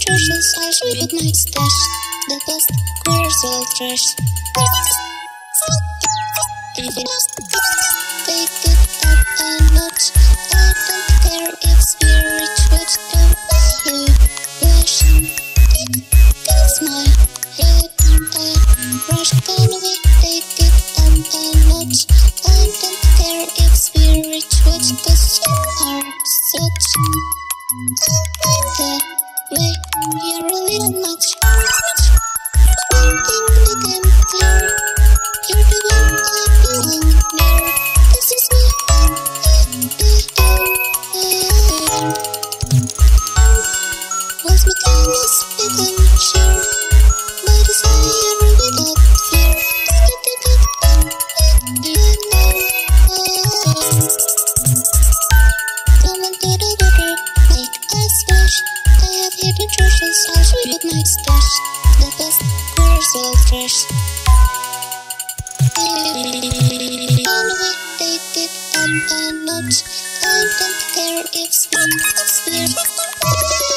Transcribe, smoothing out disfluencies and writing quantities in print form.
treasures, I'll show you my stash. The best queers all trash. If you must take it up a notch, I don't care if spirit would come by you. Blush, that's my head. I rush, can we take it up a notch? I don't care if spirit would, 'cause you are such. I like the way you're a little much. One thing became clear, you're the one I belong near. This is me, once my kindness became sheer, my desire without fear. Come on to the water, make a splash. I have hidden treasures, I'll show you my stash. The best queers all trash. Can we take it up a notch? I don't care if spirit